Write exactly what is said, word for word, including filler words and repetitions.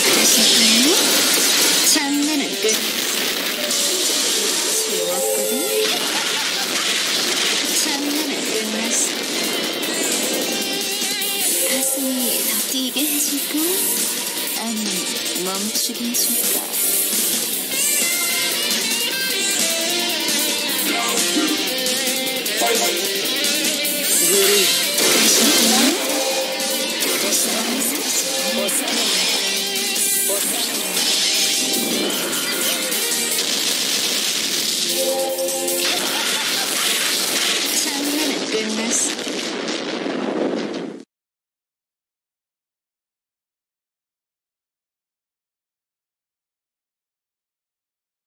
그러실까요? 장난은 끝. 지웠거든. 장난은 끝났어. 가슴이 더 뛰게 해줄까? 아니, 멈추게 해줄까? 우리 그러실까요? 다시 한번 사지. 못 사는 거야. 못 사는 거야.